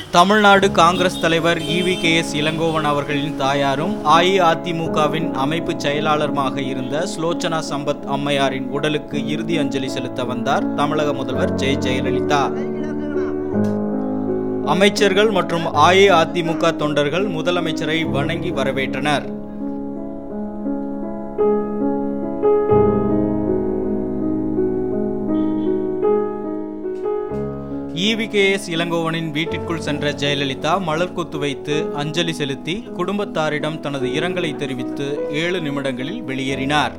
தமிழ்நாடு காங்கிரஸ் தலைவர் ஈவி.கே.எஸ். இளங்கோவன் அவர்களின் தாயாரும் அஇஅதிமுகவின் அமைப்பு செயலாளருமாக இருந்த சுலோச்சனா சம்பத் அம்மையாரின் உடலுக்கு இறுதி அஞ்சலி செலுத்த வந்தார் தமிழக முதல்வர் ஜெயலலிதா. அமைச்சர்கள் மற்றும் அஇஅதிமுக தொண்டர்கள் முதலமைச்சரை வணங்கி வரவேற்றனர். ஈவி.கே.எஸ். இளங்கோவனின் வீட்டிற்குள் சென்ற ஜெயலலிதா மலர் கொத்து வைத்து அஞ்சலி செலுத்தி குடும்பத்தாரிடம் தனது இரங்கலை தெரிவித்து 7 நிமிடங்களில் வெளியேறினார்.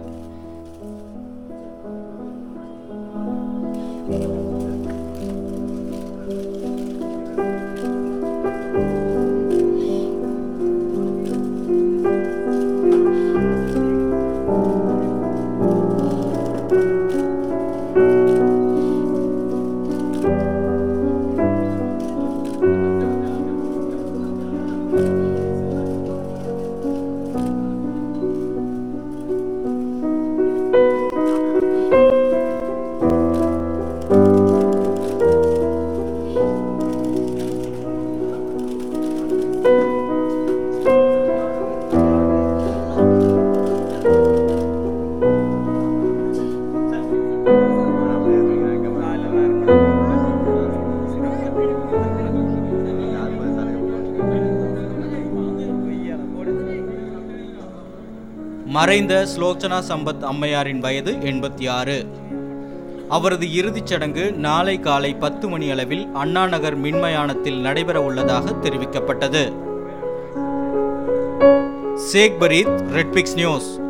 மறைந்த சுலோச்சனா சம்பத் அம்மையாரின் வயது 86. அவரது இறுதிச் சடங்கு நாளை காலை 10 மணி அளவில் அண்ணா நகர் மின்மயானத்தில் நடைபெற உள்ளதாக தெரிவிக்கப்பட்டது. Sheikh Fareed, Red Pix news.